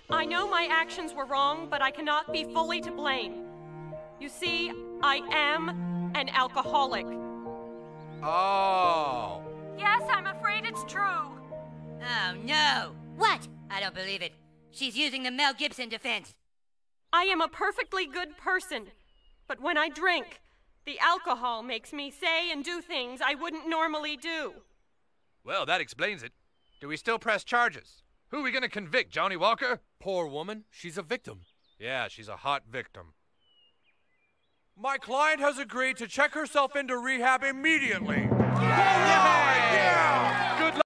I know my actions were wrong, but I cannot be fully to blame. You see, I am an alcoholic. Oh. Yes, I'm afraid it's true. Oh, no. What? I don't believe it. She's using the Mel Gibson defense. I am a perfectly good person, but when I drink, the alcohol makes me say and do things I wouldn't normally do. Well, that explains it. Do we still press charges? Who are we gonna convict, Johnny Walker? Poor woman, she's a victim. Yeah, she's a hot victim. My client has agreed to check herself into rehab immediately. Yeah!